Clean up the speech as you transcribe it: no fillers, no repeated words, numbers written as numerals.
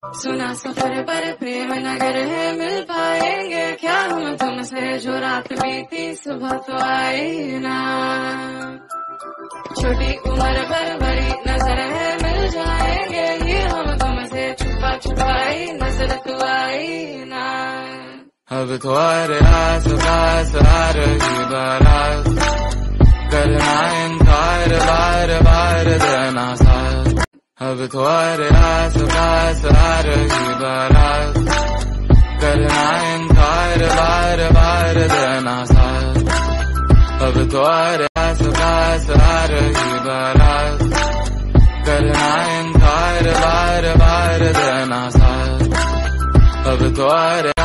सुना सफर पर प्रेम नगर है, मिल पाएंगे क्या हम तुमसे, जो रात बीती सुबह तो आई ना। छोटी उम्र पर बड़ी नजर है, मिल जाएंगे ये हम तुमसे, छुपा छुपाई नजर तो आई ना। अब तो अरे आस पास आ रही बारात, करना इनकार बार बार देना साथ। अब तो अरे आस पास आ रही बारात, करना इनकार बार बार देना साथ। अब तो अरे आस पास आ रही बारात, करना इनकार बार बार देना साथ। अब तो अरे